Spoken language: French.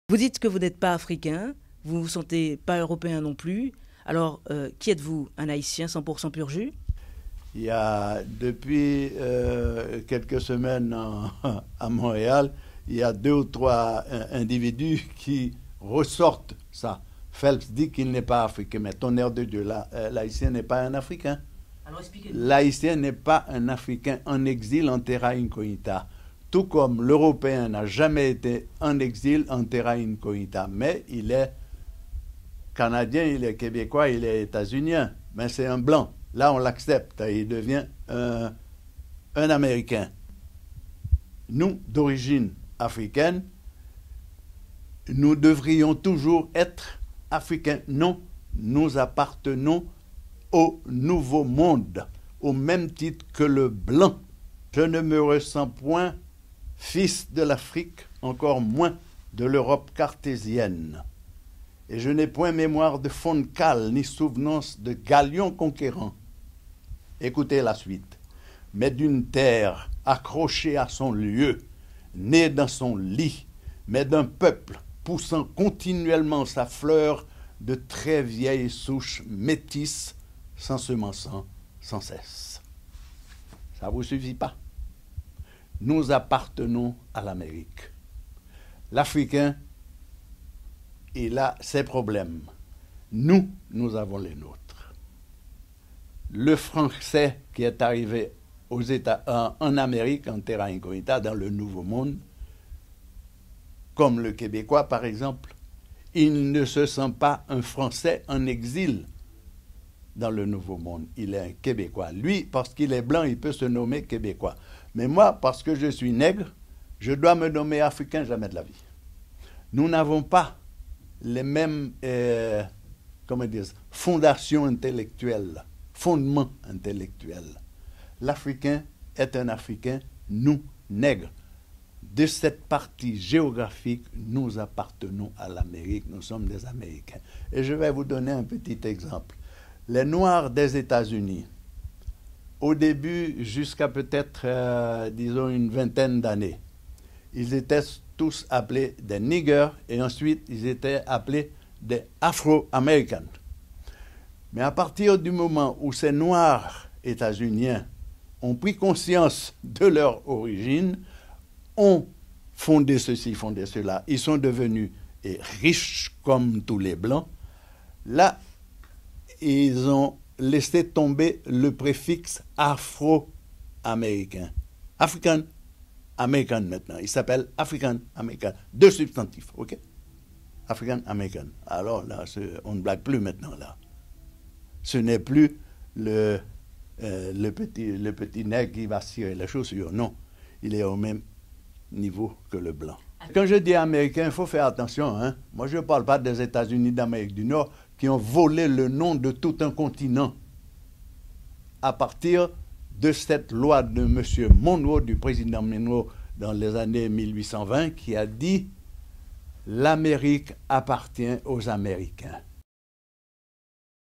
Vous dites que vous n'êtes pas africain, vous ne vous sentez pas européen non plus. Alors, qui êtes-vous? Un Haïtien 100% pur jus? Il y a depuis quelques semaines à Montréal, il y a 2 ou 3 individus qui ressortent ça. Phelps dit qu'il n'est pas africain, mais tonnerre de Dieu, l'Haïtien n'est pas un Africain. Alors expliquez-nous. L'Haïtien n'est pas un Africain en exil en terra incognita. Tout comme l'Européen n'a jamais été en exil en terra incognita. Mais il est Canadien, il est Québécois, il est États-Unien. Mais c'est un Blanc. Là, on l'accepte. Il devient un Américain. Nous, d'origine africaine, nous devrions toujours être africains. Non, nous appartenons au nouveau monde, au même titre que le blanc. Je ne me ressens point fils de l'Afrique, encore moins de l'Europe cartésienne. Et je n'ai point mémoire de fond de cale, ni souvenance de galion conquérant. Écoutez la suite. Mais d'une terre accrochée à son lieu, née dans son lit, mais d'un peuple poussant continuellement sa fleur de très vieilles souches métisses, s'ensemençant sans cesse. Ça ne vous suffit pas? Nous appartenons à l'Amérique. L'Africain, il a ses problèmes. Nous, nous avons les nôtres. Le Français qui est arrivé aux en Amérique, en terra incognita, dans le Nouveau Monde, comme le Québécois par exemple, il ne se sent pas un Français en exil dans le Nouveau Monde. Il est un Québécois. Lui, parce qu'il est blanc, il peut se nommer Québécois. Mais moi, parce que je suis nègre, je dois me nommer Africain jamais de la vie. Nous n'avons pas les mêmes fondations intellectuelles, fondements intellectuels. L'Africain est un Africain, nous, nègres. De cette partie géographique, nous appartenons à l'Amérique, nous sommes des Américains. Et je vais vous donner un petit exemple. Les Noirs des États-Unis, au début, jusqu'à peut-être, disons, une vingtaine d'années, ils étaient tous appelés des niggers et ensuite ils étaient appelés des Afro-Américains. Mais à partir du moment où ces Noirs états-uniens ont pris conscience de leur origine, ont fondé ceci, fondé cela, ils sont devenus riches comme tous les Blancs, là, ils ont laissé tomber le préfixe afro-américain. African American maintenant. Il s'appelle African American. 2 substantifs, ok? African American. Alors là, on ne blague plus maintenant là. Ce n'est plus le petit nègre qui va cirer les chaussures. Non, il est au même niveau que le blanc. Quand je dis américain, il faut faire attention. Hein? Moi, je ne parle pas des États-Unis d'Amérique du Nord qui ont volé le nom de tout un continent à partir de cette loi de M. Monroe, du président Monroe, dans les années 1820, qui a dit « L'Amérique appartient aux Américains ».